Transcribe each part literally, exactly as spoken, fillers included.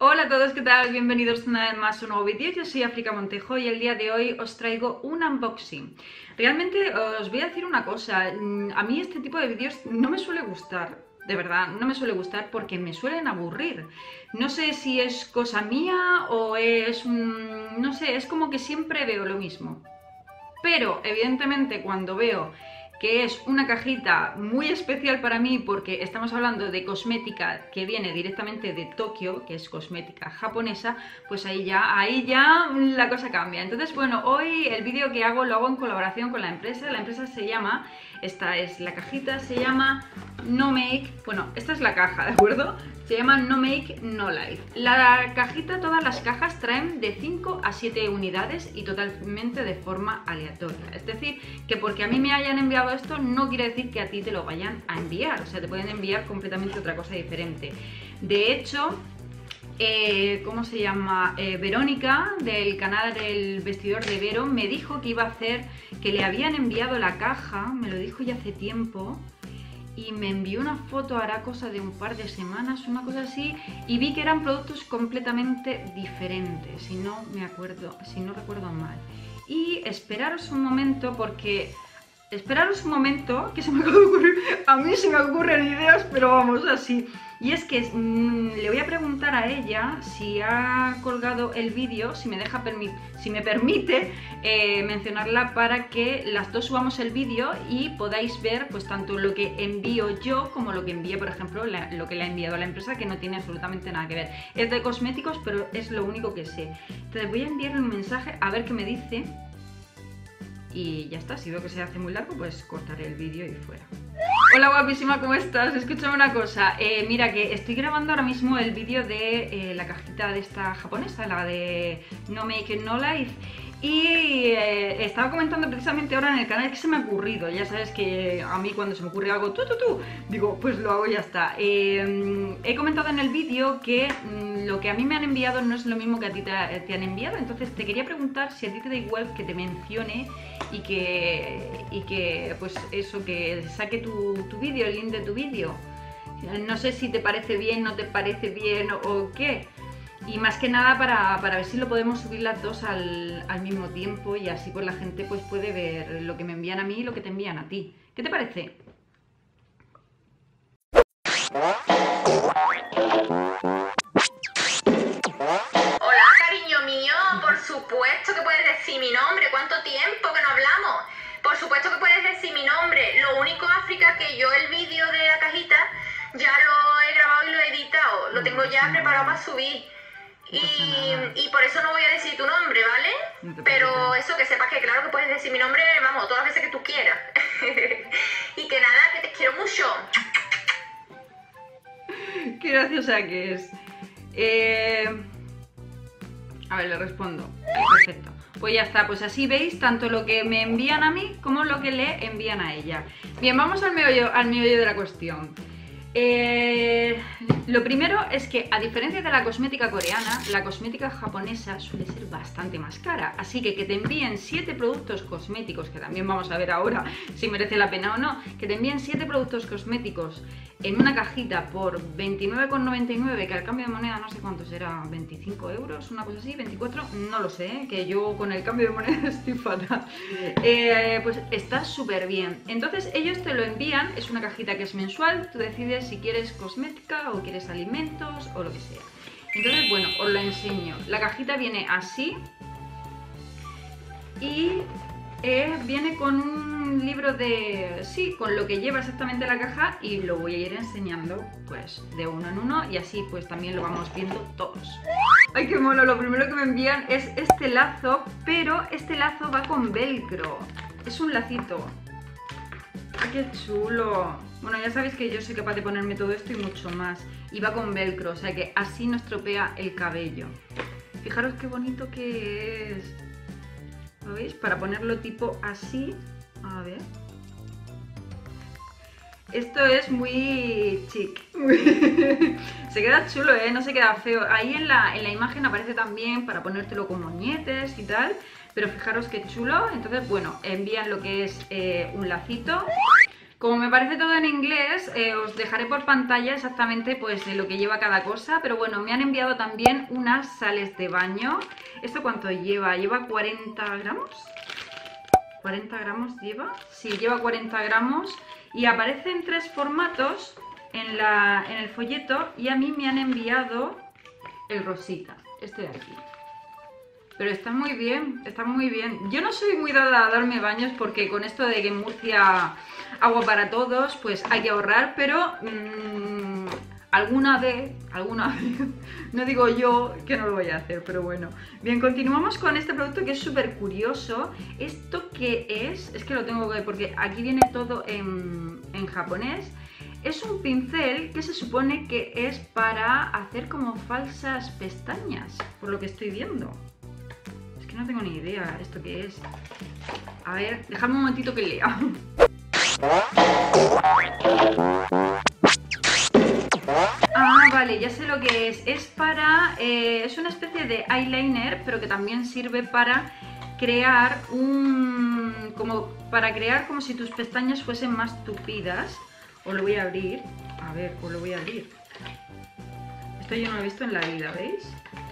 Hola a todos, ¿qué tal? Bienvenidos una vez más a un nuevo vídeo. Yo soy África Montejo y el día de hoy os traigo un unboxing. Realmente os voy a decir una cosa, a mí este tipo de vídeos no me suele gustar, de verdad, no me suele gustar porque me suelen aburrir. No sé si es cosa mía o es, no sé, es como que siempre veo lo mismo. Pero evidentemente cuando veo que es una cajita muy especial para mí porque estamos hablando de cosmética que viene directamente de Tokio, que es cosmética japonesa, pues ahí ya, ahí ya la cosa cambia. Entonces, bueno, hoy el vídeo que hago lo hago en colaboración con la empresa. La empresa se llama, esta es la cajita, se llama No Make, bueno, esta es la caja, ¿de acuerdo? Se llama No Make No Life. La cajita, todas las cajas traen de cinco a siete unidades y totalmente de forma aleatoria. Es decir, que porque a mí me hayan enviado esto no quiere decir que a ti te lo vayan a enviar. O sea, te pueden enviar completamente otra cosa diferente. De hecho, eh, ¿cómo se llama? Eh, Verónica, del canal del vestidor de Vero, me dijo que iba a hacer, que le habían enviado la caja, me lo dijo ya hace tiempo. Y me envió una foto, hará cosa de un par de semanas, una cosa así, y vi que eran productos completamente diferentes, si no me acuerdo, si no recuerdo mal. Y esperaros un momento porque... Esperaros un momento, que se me acaba de ocurrir, a mí se me ocurren ideas, pero vamos, así. Y es que mmm, le voy a preguntar a ella si ha colgado el vídeo, si me deja si me permite eh, mencionarla para que las dos subamos el vídeo y podáis ver pues tanto lo que envío yo como lo que envía, por ejemplo, la, lo que le ha enviado a la empresa, que no tiene absolutamente nada que ver. Es de cosméticos, pero es lo único que sé. Entonces voy a enviarle un mensaje a ver qué me dice. Y ya está, si veo que se hace muy largo, pues cortaré el vídeo y fuera. Hola guapísima, ¿cómo estás? Escúchame una cosa, eh, mira que estoy grabando ahora mismo el vídeo de eh, la cajita de esta japonesa, la de No Make No Life. Y eh, estaba comentando precisamente ahora en el canal que se me ha ocurrido. Ya sabes que a mí cuando se me ocurre algo, tú, tú, tú, digo, pues lo hago y ya está. Eh, he comentado en el vídeo que mm, lo que a mí me han enviado no es lo mismo que a ti te, te han enviado. Entonces te quería preguntar si a ti te da igual que te mencione y que, y que pues eso, que saque tu, tu vídeo, el link de tu vídeo. No sé si te parece bien, no te parece bien o, o qué. Y más que nada para, para ver si lo podemos subir las dos al, al mismo tiempo y así pues la gente pues puede ver lo que me envían a mí y lo que te envían a ti. ¿Qué te parece? Hola, cariño mío, por supuesto que puedes decir mi nombre. ¿Cuánto tiempo que no hablamos? Por supuesto que puedes decir mi nombre. Lo único, África, que yo el vídeo de la cajita ya lo he grabado y lo he editado. Lo tengo ya preparado para subir. Y, y por eso no voy a decir tu nombre, ¿vale? No, pero eso, que sepas que claro que puedes decir mi nombre, vamos, todas las veces que tú quieras. Y que nada, que te quiero mucho. Qué graciosa que es. Eh... A ver, le respondo. Perfecto. Pues ya está, pues así veis tanto lo que me envían a mí como lo que le envían a ella. Bien, vamos al meollo, al meollo de la cuestión. Eh, lo primero es que, a diferencia de la cosmética coreana, la cosmética japonesa suele ser bastante más cara. Así que que te envíen siete productos cosméticos, que también vamos a ver ahora si merece la pena o no, que te envíen siete productos cosméticos en una cajita por veintinueve con noventa y nueve, que al cambio de moneda no sé cuánto será, veinticinco euros, una cosa así, veinticuatro, no lo sé, ¿eh? Que yo con el cambio de moneda estoy fatal. Eh, pues está súper bien. Entonces ellos te lo envían, es una cajita que es mensual, tú decides si quieres cosmética o quieres alimentos o lo que sea. Entonces, bueno, os lo enseño. La cajita viene así y eh, viene con un libro de... sí, con lo que lleva exactamente la caja y lo voy a ir enseñando pues de uno en uno y así pues también lo vamos viendo todos. ¡Ay, qué mono! Lo primero que me envían es este lazo, pero este lazo va con velcro. Es un lacito. ¡Ay, qué chulo! Bueno, ya sabéis que yo soy capaz de ponerme todo esto y mucho más. Y va con velcro, o sea que así no estropea el cabello. Fijaros qué bonito que es. ¿Lo veis? Para ponerlo tipo así. A ver. Esto es muy chic. Se queda chulo, ¿eh? No se queda feo. Ahí en la, en la imagen aparece también para ponértelo con moñetes y tal. Pero fijaros qué chulo. Entonces, bueno, envían lo que es eh, un lacito. Como me parece todo en inglés, eh, os dejaré por pantalla exactamente pues de lo que lleva cada cosa. Pero bueno, me han enviado también unas sales de baño. ¿Esto cuánto lleva? ¿Lleva cuarenta gramos? ¿cuarenta gramos lleva? Sí, lleva cuarenta gramos. Y aparece en tres formatos en, la, en el folleto. Y a mí me han enviado el rosita, este de aquí. Pero está muy bien, está muy bien. Yo no soy muy dada a darme baños porque con esto de que en Murcia agua para todos, pues hay que ahorrar, pero mmm, alguna vez, alguna vez, no digo yo que no lo voy a hacer, pero bueno. Bien, continuamos con este producto que es súper curioso. ¿Esto qué es? Es que lo tengo que ver porque aquí viene todo en, en japonés. Es un pincel que se supone que es para hacer como falsas pestañas, por lo que estoy viendo. No tengo ni idea esto qué es. A ver, dejadme un momentito que lea. Ah, vale, ya sé lo que es. Es para... Eh, es una especie de eyeliner, pero que también sirve para crear un... como para crear como si tus pestañas fuesen más tupidas. Os lo voy a abrir. A ver, os lo voy a abrir. Esto yo no lo he visto en la vida, ¿veis?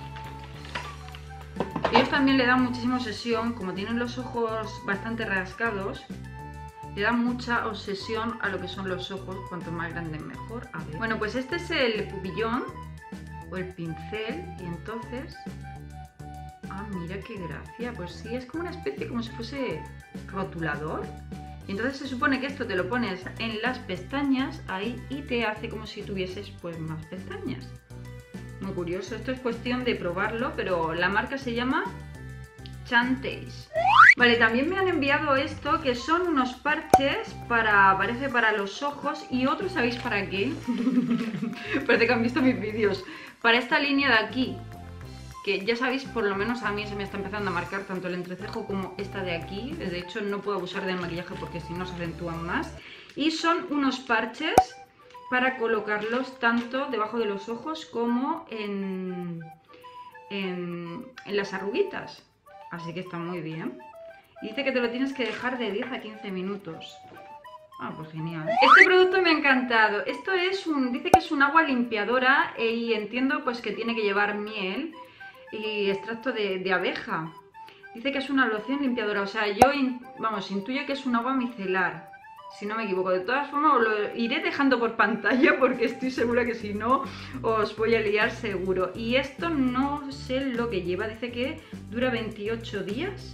Ellos también le dan muchísima obsesión, como tienen los ojos bastante rasgados, le dan mucha obsesión a lo que son los ojos, cuanto más grandes mejor. A ver. Bueno, pues este es el pupillón, o el pincel, y entonces... Ah, mira qué gracia, pues sí, es como una especie, como si fuese rotulador. Y entonces se supone que esto te lo pones en las pestañas, ahí, y te hace como si tuvieses pues más pestañas. Muy curioso, esto es cuestión de probarlo, pero la marca se llama Chanteis. Vale, también me han enviado esto, que son unos parches para, parece para los ojos, y otros, ¿sabéis para qué? Parece que han visto mis vídeos. Para esta línea de aquí, que ya sabéis, por lo menos a mí se me está empezando a marcar tanto el entrecejo como esta de aquí. De hecho, no puedo abusar del maquillaje porque si no se acentúan más. Y son unos parches para colocarlos tanto debajo de los ojos como en, en, en las arruguitas. Así que está muy bien. Y dice que te lo tienes que dejar de diez a quince minutos. Ah, pues genial. Este producto me ha encantado. Esto es un, dice que es un agua limpiadora y entiendo pues que tiene que llevar miel y extracto de, de abeja. Dice que es una loción limpiadora. O sea, yo, in, vamos, intuyo que es un agua micelar, si no me equivoco. De todas formas os lo iré dejando por pantalla porque estoy segura que si no os voy a liar seguro. Y esto no sé lo que lleva, dice que dura veintiocho días.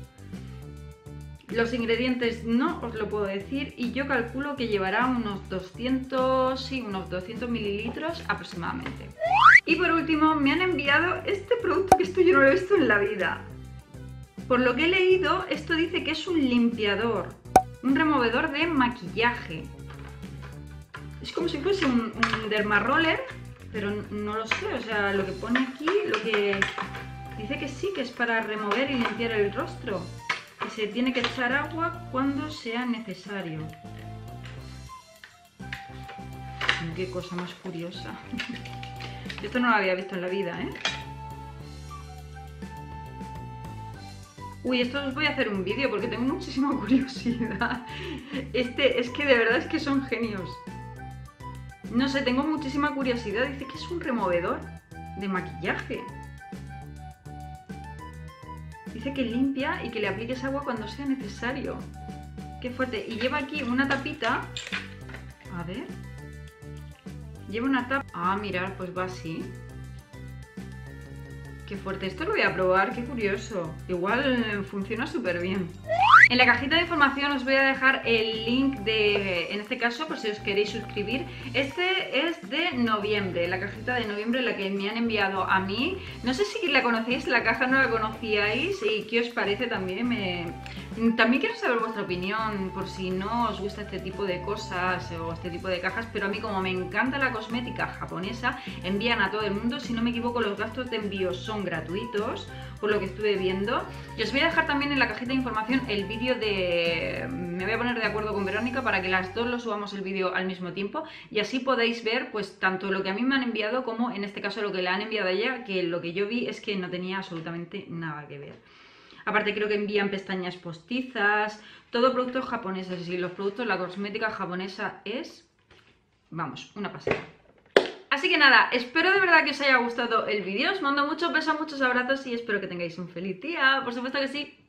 Los ingredientes no os lo puedo decir y yo calculo que llevará unos doscientos, sí, unos doscientos mililitros aproximadamente. Y por último me han enviado este producto que esto yo no lo he visto en la vida. Por lo que he leído, esto dice que es un limpiador. Un removedor de maquillaje. Es como si fuese un, un dermaroller, pero no lo sé, o sea, lo que pone aquí, lo que dice que sí, que es para remover y limpiar el rostro. Que se tiene que echar agua cuando sea necesario. Qué cosa más curiosa. Esto no lo había visto en la vida, ¿eh? Uy, esto os voy a hacer un vídeo porque tengo muchísima curiosidad. Este, es que de verdad es que son genios. No sé, tengo muchísima curiosidad. Dice que es un removedor de maquillaje. Dice que limpia y que le apliques agua cuando sea necesario. Qué fuerte. Y lleva aquí una tapita. A ver. Lleva una tapa. Ah, mirad, pues va así. Qué fuerte, esto lo voy a probar, qué curioso. Igual funciona súper bien. En la cajita de información os voy a dejar el link de, en este caso, por si os queréis suscribir. Este es de noviembre, la cajita de noviembre, la que me han enviado a mí. No sé si la conocéis, la caja no la conocíais y qué os parece también. Me... También quiero saber vuestra opinión, por si no os gusta este tipo de cosas o este tipo de cajas, pero a mí como me encanta la cosmética japonesa, envían a todo el mundo. Si no me equivoco, los gastos de envío son gratuitos, por lo que estuve viendo. Y os voy a dejar también en la cajita de información el vídeo de... Me voy a poner de acuerdo con Verónica para que las dos lo subamos el vídeo al mismo tiempo y así podéis ver pues tanto lo que a mí me han enviado como en este caso lo que le han enviado a ella, que lo que yo vi es que no tenía absolutamente nada que ver. Aparte creo que envían pestañas postizas, todo productos japoneses. Y los productos, la cosmética japonesa es, vamos, una pasada. Así que nada, espero de verdad que os haya gustado el vídeo. Os mando muchos besos, muchos abrazos y espero que tengáis un feliz día. Por supuesto que sí.